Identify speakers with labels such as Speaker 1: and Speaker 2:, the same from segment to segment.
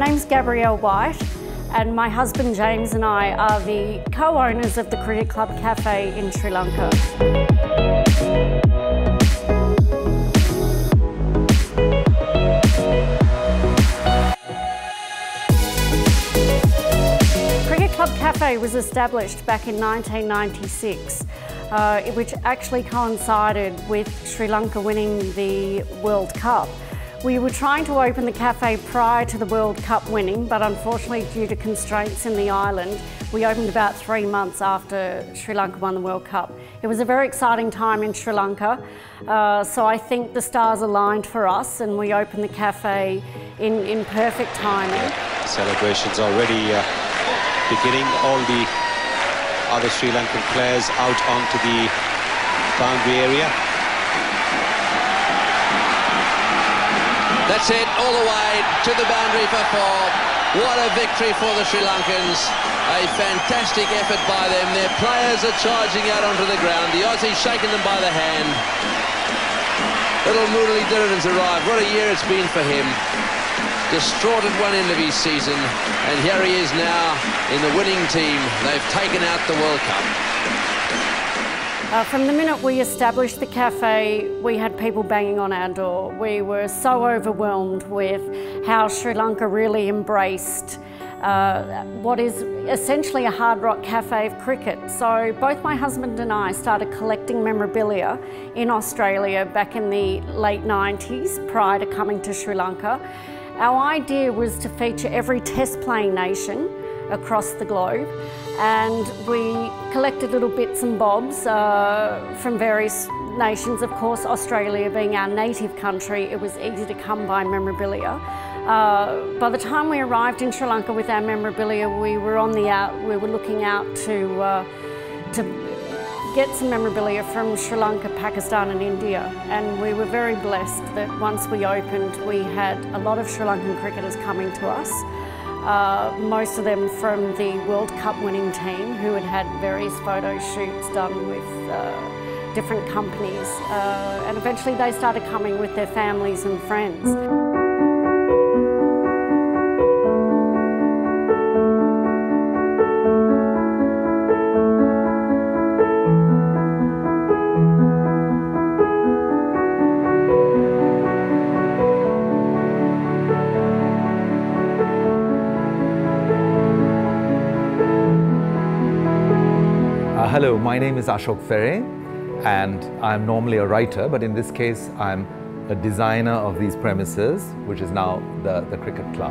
Speaker 1: name's Gabrielle White, and my husband James and I are the co-owners of the Cricket Club Cafe in Sri Lanka. Cricket Club Cafe was established back in 1996, which actually coincided with Sri Lanka winning the World Cup. We were trying to open the cafe prior to the World Cup winning, but unfortunately due to constraints in the island, we opened about 3 months after Sri Lanka won the World Cup. It was a very exciting time in Sri Lanka, so I think the stars aligned for us and we opened the cafe in perfect timing.
Speaker 2: Celebrations already beginning. All the other Sri Lankan players out onto the boundary area.
Speaker 3: That's it, all the way to the boundary for 4. What a victory for the Sri Lankans. A fantastic effort by them. Their players are charging out onto the ground. The Aussies shaking them by the hand. Little Murali Dharaman's arrived. What a year it's been for him. Distraught at one end of his season, and here he is now in the winning team. They've taken out the World Cup.
Speaker 1: From the minute we established the cafe, we had people banging on our door. We were so overwhelmed with how Sri Lanka really embraced what is essentially a hard rock cafe of cricket. So both my husband and I started collecting memorabilia in Australia back in the late 90s, prior to coming to Sri Lanka. Our idea was to feature every test playing nation across the globe, and we collected little bits and bobs from various nations. Of course, Australia being our native country, it was easy to come by memorabilia. By the time we arrived in Sri Lanka with our memorabilia, we were looking out to get some memorabilia from Sri Lanka, Pakistan and India, and we were very blessed that once we opened we had a lot of Sri Lankan cricketers coming to us, most of them from the World Cup winning team who had had various photo shoots done with different companies, and eventually they started coming with their families and friends.
Speaker 4: Hello, my name is Ashok Ferre, and I'm normally a writer, but in this case I'm a designer of these premises, which is now the Cricket Club.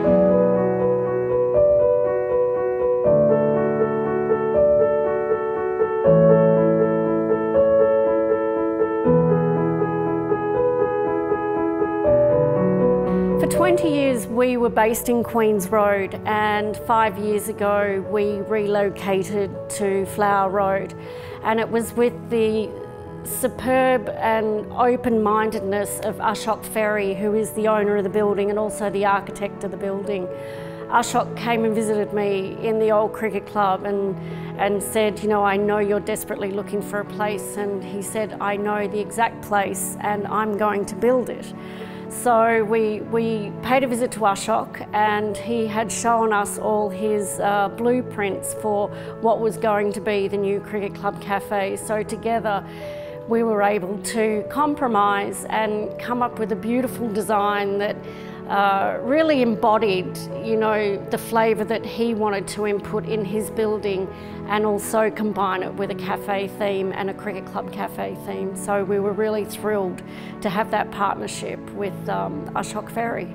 Speaker 1: For 20 years we were based in Queens Road, and 5 years ago we relocated to Flower Road, and it was with the superb and open-mindedness of Ashok Ferre, who is the owner of the building and also the architect of the building. Ashok came and visited me in the old cricket club and said, you know, I know you're desperately looking for a place, and he said, I know the exact place and I'm going to build it. So we paid a visit to Ashok, and he had shown us all his blueprints for what was going to be the new Cricket Club Cafe. So together we were able to compromise and come up with a beautiful design that really embodied, you know, the flavour that he wanted to input in his building, and also combine it with a cafe theme and a Cricket Club Cafe theme. So we were really thrilled to have that partnership with Ashok Ferre.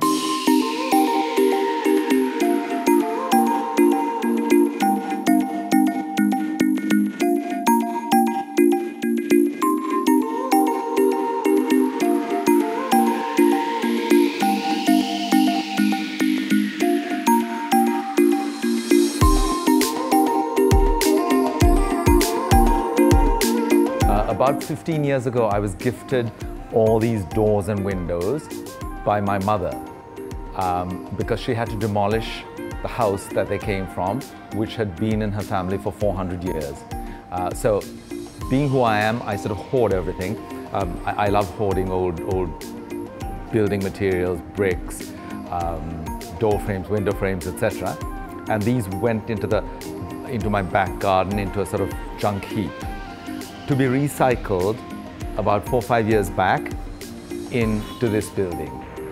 Speaker 4: About 15 years ago, I was gifted all these doors and windows by my mother because she had to demolish the house that they came from, which had been in her family for 400 years. So being who I am, I sort of hoard everything. I love hoarding old building materials, bricks, door frames, window frames, etc. And these went into my back garden, into a sort of junk heap, to be recycled about 4 or 5 years back into this building.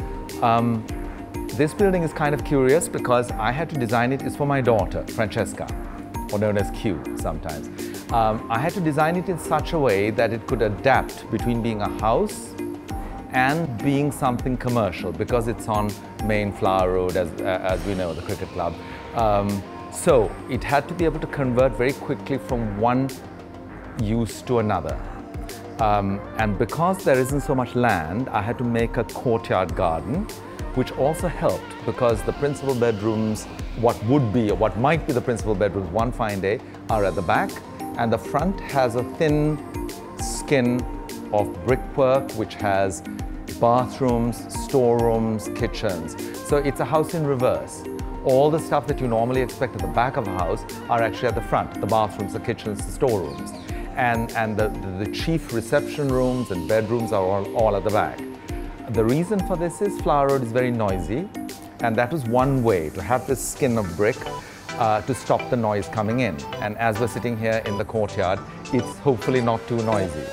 Speaker 4: This building is kind of curious because I had to design it. It's for my daughter, Francesca, or known as Q sometimes. I had to design it in such a way that it could adapt between being a house and being something commercial, because it's on Main Flower Road, as we know, the cricket club. So it had to be able to convert very quickly from one use to another. And because there isn't so much land, I had to make a courtyard garden, which also helped because the principal bedrooms, what would be or what might be the principal bedrooms one fine day, are at the back, and the front has a thin skin of brickwork which has bathrooms, storerooms, kitchens. So it's a house in reverse. All the stuff that you normally expect at the back of a house are actually at the front: the bathrooms, the kitchens, the storerooms. And the chief reception rooms and bedrooms are all at the back. The reason for this is Flower Road is very noisy, and that was one way to have this skin of brick to stop the noise coming in. And as we're sitting here in the courtyard, it's hopefully not too noisy.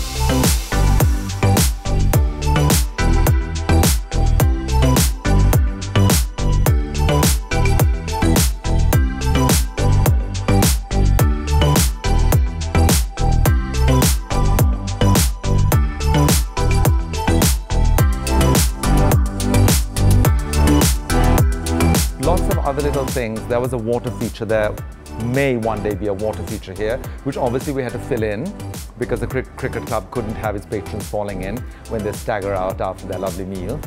Speaker 4: Other little things. There was a water feature there, may one day be a water feature here, which obviously we had to fill in because the cricket club couldn't have its patrons falling in when they stagger out after their lovely meal.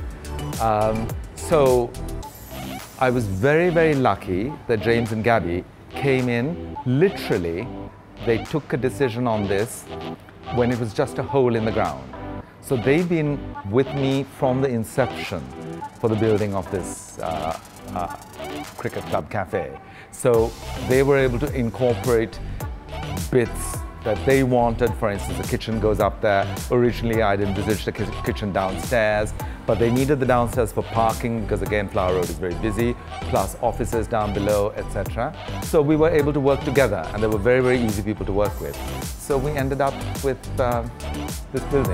Speaker 4: So I was very, very lucky that James and Gabby came in. Literally, they took a decision on this when it was just a hole in the ground. So they've been with me from the inception for the building of this cricket club cafe. So they were able to incorporate bits that they wanted. For instance, the kitchen goes up there. Originally, I'd envisaged the kitchen downstairs, but they needed the downstairs for parking because, again, Flower Road is very busy, plus offices down below, etc. So we were able to work together, and they were very, very easy people to work with. So we ended up with this building.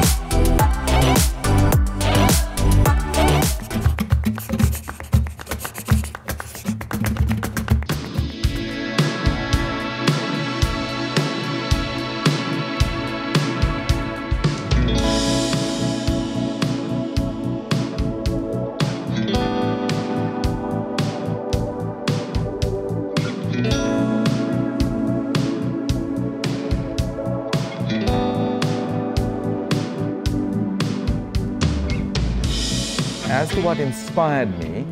Speaker 4: As to what inspired me,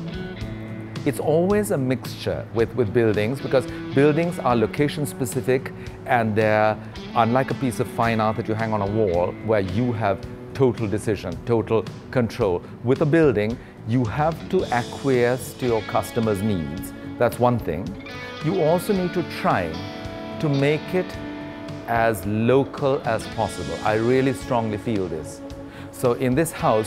Speaker 4: it's always a mixture with buildings, because buildings are location specific and they're unlike a piece of fine art that you hang on a wall where you have total decision, total control. With a building, you have to acquiesce to your customers' needs. That's one thing. You also need to try to make it as local as possible. I really strongly feel this. So in this house,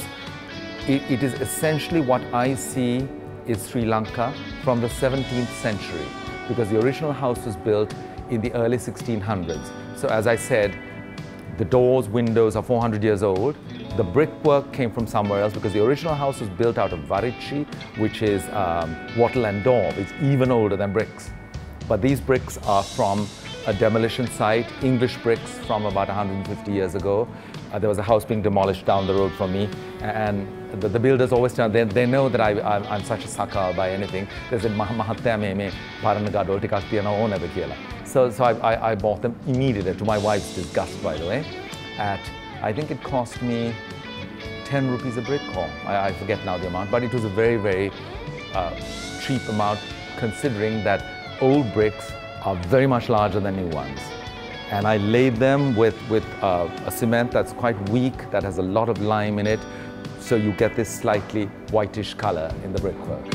Speaker 4: it is essentially what I see is Sri Lanka from the 17th century, because the original house was built in the early 1600s. So as I said, the doors, windows are 400 years old. The brickwork came from somewhere else because the original house was built out of Varichi, which is wattle and daub. It's even older than bricks. But these bricks are from a demolition site, English bricks from about 150 years ago. There was a house being demolished down the road from me, and the builders always tell, they know that I'm such a sucker by anything. They said, "Mahatya me parana gadol tikak tiyana onada kiyala." So I bought them immediately, to my wife's disgust, by the way. I think it cost me 10 rupees a brick, or I forget now the amount, but it was a very, very cheap amount, considering that old bricks are very much larger than new ones. And I laid them with a cement that's quite weak, that has a lot of lime in it, so you get this slightly whitish color in the brickwork.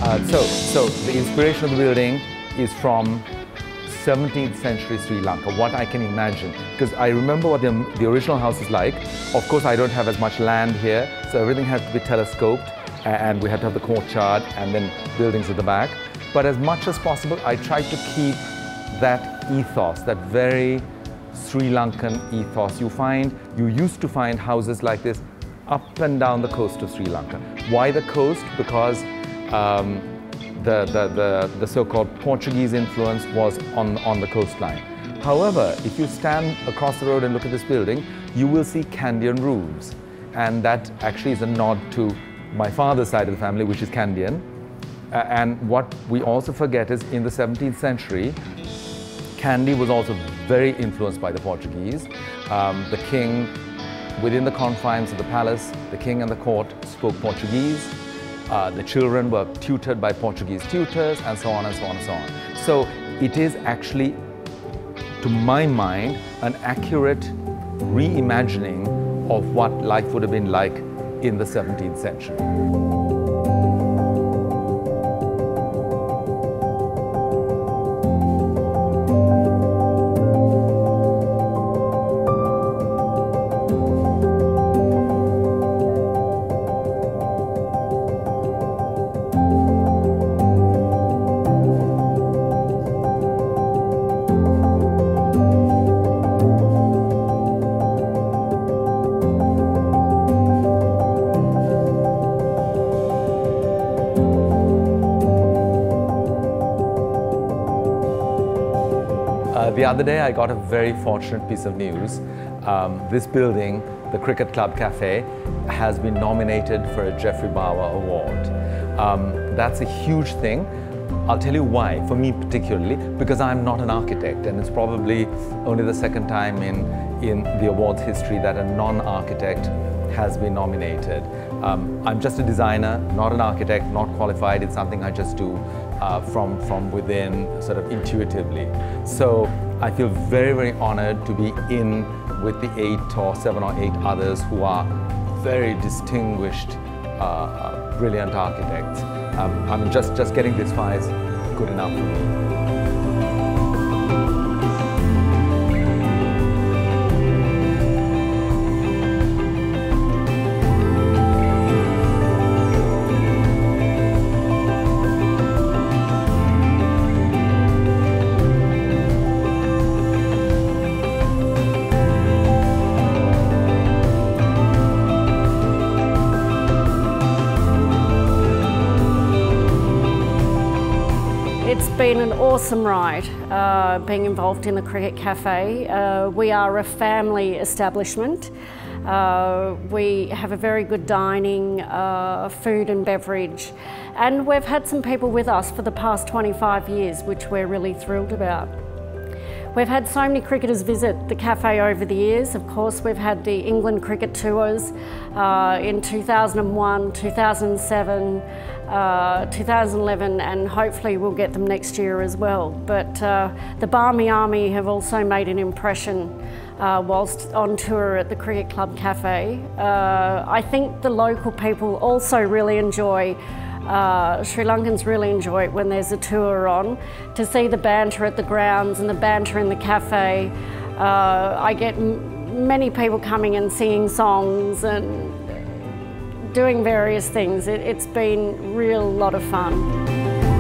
Speaker 4: So the inspiration of the building is from 17th century Sri Lanka, what I can imagine. Because I remember what the original house is like. Of course, I don't have as much land here, so everything has to be telescoped, and we had to have the courtyard and then buildings at the back. But as much as possible, I tried to keep that ethos, that very Sri Lankan ethos. You used to find houses like this up and down the coast of Sri Lanka. Why the coast? Because the so-called Portuguese influence was on the coastline. However, if you stand across the road and look at this building, you will see Kandyan roofs. And that actually is a nod to my father's side of the family, which is Kandyan. And what we also forget is in the 17th century, Kandy was also very influenced by the Portuguese. The king, within the confines of the palace, the king and the court spoke Portuguese. The children were tutored by Portuguese tutors, and so on and so on and so on. So it is actually, to my mind, an accurate reimagining of what life would have been like in the 17th century. The other day I got a very fortunate piece of news. This building, the Cricket Club Cafe, has been nominated for a Geoffrey Bawa Award. That's a huge thing. I'll tell you why, for me particularly, because I'm not an architect, and it's probably only the second time in the awards history that a non-architect has been nominated. I'm just a designer, not an architect, not qualified. It's something I just do from within, sort of intuitively. So I feel very, very honored to be in with the 7 or 8 others who are very distinguished, brilliant architects. I mean, just getting this far is good enough for me.
Speaker 1: It's been an awesome ride being involved in the Cricket Cafe. We are a family establishment. We have a very good dining, food and beverage, and we've had some people with us for the past 25 years, which we're really thrilled about. We've had so many cricketers visit the cafe over the years. Of course, we've had the England cricket tours in 2001, 2007, 2011, and hopefully we'll get them next year as well. But the Barmy Army have also made an impression whilst on tour at the Cricket Club Cafe. I think the local people also really enjoy Sri Lankans really enjoy it when there's a tour on, to see the banter at the grounds and the banter in the cafe. I get many people coming and singing songs and doing various things. It's been a real lot of fun.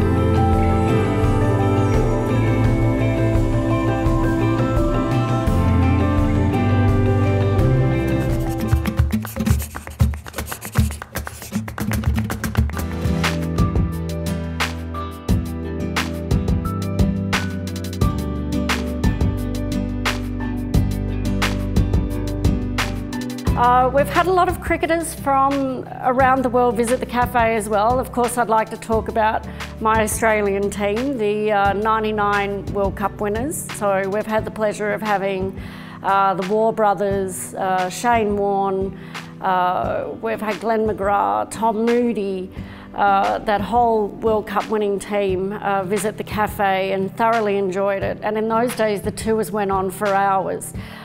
Speaker 1: We've had a lot of cricketers from around the world visit the cafe as well. Of course, I'd like to talk about my Australian team, the '99 World Cup winners. So we've had the pleasure of having the War brothers, Shane Warne, we've had Glenn McGrath, Tom Moody, that whole World Cup winning team visit the cafe and thoroughly enjoyed it. And in those days, the tours went on for hours.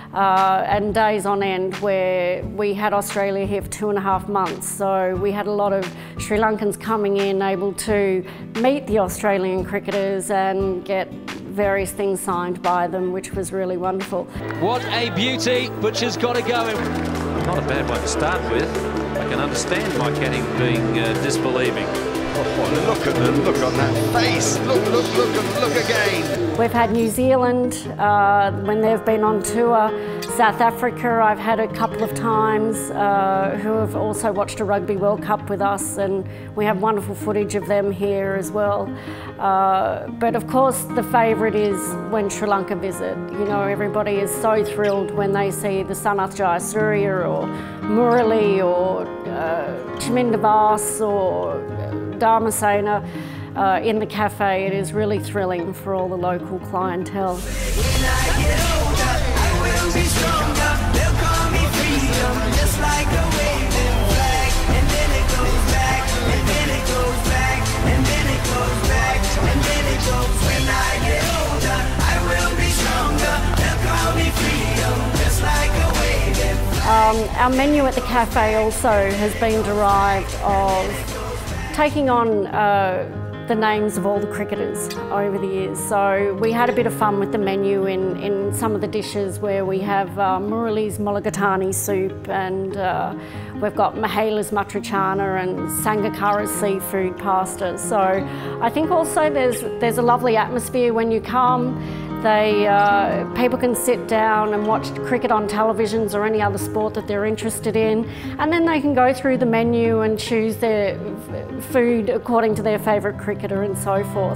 Speaker 1: and days on end where we had Australia here for 2.5 months. So we had a lot of Sri Lankans coming in, able to meet the Australian cricketers and get various things signed by them, which was really wonderful.
Speaker 5: What a beauty, Butcher's got to go.
Speaker 6: Not a bad one to start with. I can understand Mike Canning being disbelieving.
Speaker 7: Oh, look at the look on that face. Look again.
Speaker 1: We've had New Zealand when they've been on tour. South Africa I've had a couple of times who have also watched a Rugby World Cup with us, and we have wonderful footage of them here as well. But of course the favourite is when Sri Lanka visit. You know, everybody is so thrilled when they see the Sanath Jayasuriya or Murali or Chaminda Vaas or Dharmasena in the cafe. It is really thrilling for all the local clientele.
Speaker 8: When I get older, I will be stronger. They'll call me freedom, just like a waving flag. And then it goes back, and then it goes back, and then it goes back, and then it goes. When I get older, I will be stronger. They'll call me freedom, just like a waving flag.
Speaker 1: Our menu at the cafe also has been derived of taking on the names of all the cricketers over the years. So we had a bit of fun with the menu in some of the dishes where we have Murali's Mulligatawny soup, and we've got Mahela's Matrachana and Sangakkara's seafood pasta. So I think also there's a lovely atmosphere when you come. People can sit down and watch cricket on televisions or any other sport that they're interested in, and then they can go through the menu and choose their food according to their favourite cricketer and so forth.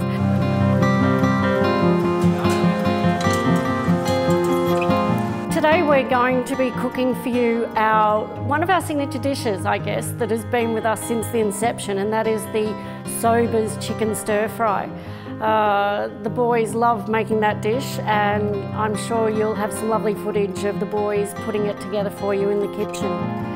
Speaker 1: Today we're going to be cooking for you one of our signature dishes, I guess, that has been with us since the inception, and that is the Sobers chicken stir fry. The boys love making that dish, and I'm sure you'll have some lovely footage of the boys putting it together for you in the kitchen.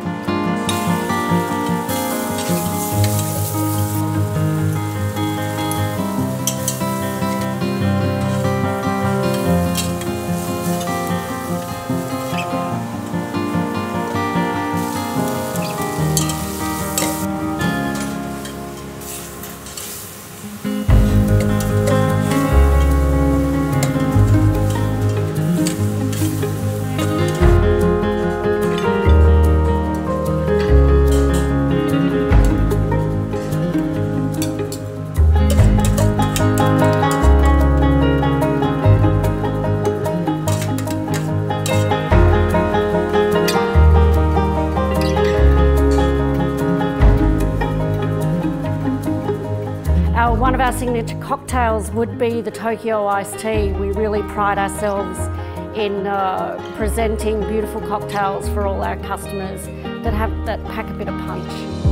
Speaker 1: One of our signature cocktails would be the Tokyo iced tea. We really pride ourselves in presenting beautiful cocktails for all our customers that pack a bit of punch.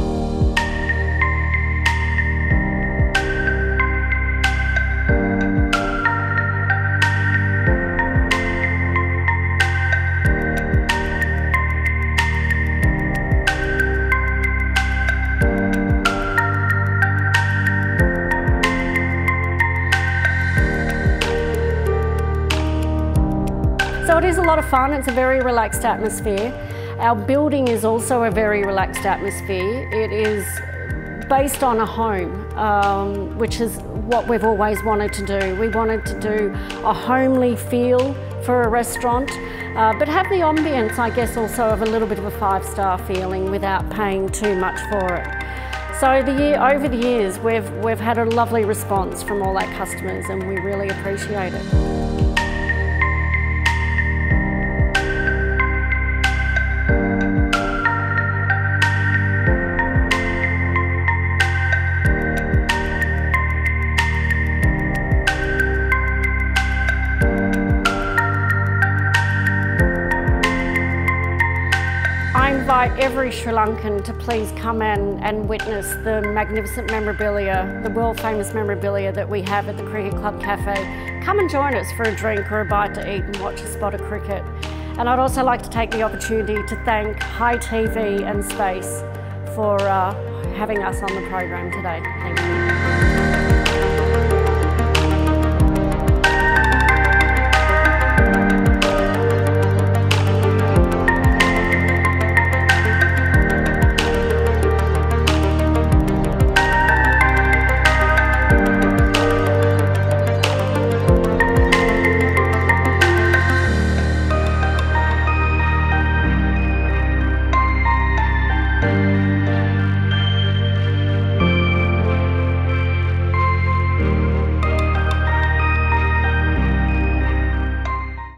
Speaker 1: So it is a lot of fun. It's a very relaxed atmosphere. Our building is also a very relaxed atmosphere. It is based on a home, which is what we've always wanted to do. We wanted to do a homely feel for a restaurant, but have the ambience, I guess, also of a little bit of a five-star feeling without paying too much for it. So over the years, we've had a lovely response from all our customers, and we really appreciate it. I invite every Sri Lankan to please come and witness the magnificent memorabilia, the world famous memorabilia that we have at the Cricket Club Cafe. Come and join us for a drink or a bite to eat and watch a spot of cricket. And I'd also like to take the opportunity to thank Hi TV and Space for having us on the program today. Thank you.